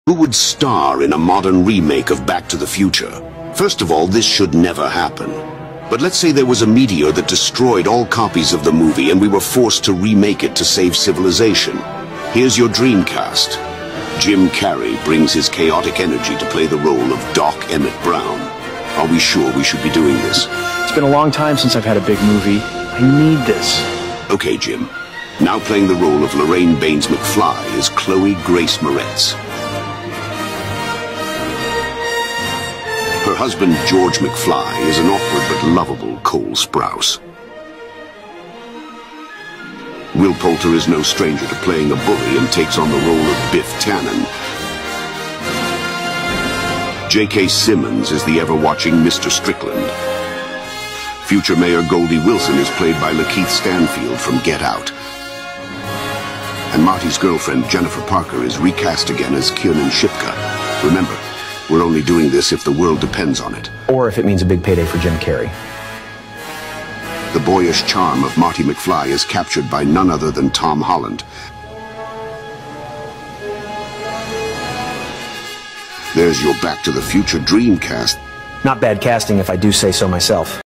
Who would star in a modern remake of Back to the Future? First of all, this should never happen. But let's say there was a meteor that destroyed all copies of the movie and we were forced to remake it to save civilization. Here's your dream cast. Jim Carrey brings his chaotic energy to play the role of Doc Emmett Brown. Are we sure we should be doing this? It's been a long time since I've had a big movie. I need this. Okay, Jim. Now playing the role of Lorraine Baines McFly is Chloe Grace Moretz. Her husband, George McFly, is an awkward but lovable Cole Sprouse. Will Poulter is no stranger to playing a bully and takes on the role of Biff Tannen. J.K. Simmons is the ever-watching Mr. Strickland. Future Mayor Goldie Wilson is played by Lakeith Stanfield from Get Out. And Marty's girlfriend, Jennifer Parker, is recast again as Kiernan Shipka. Remember, we're only doing this if the world depends on it. Or if it means a big payday for Jim Carrey. The boyish charm of Marty McFly is captured by none other than Tom Holland. There's your Back to the Future dream cast. Not bad casting if I do say so myself.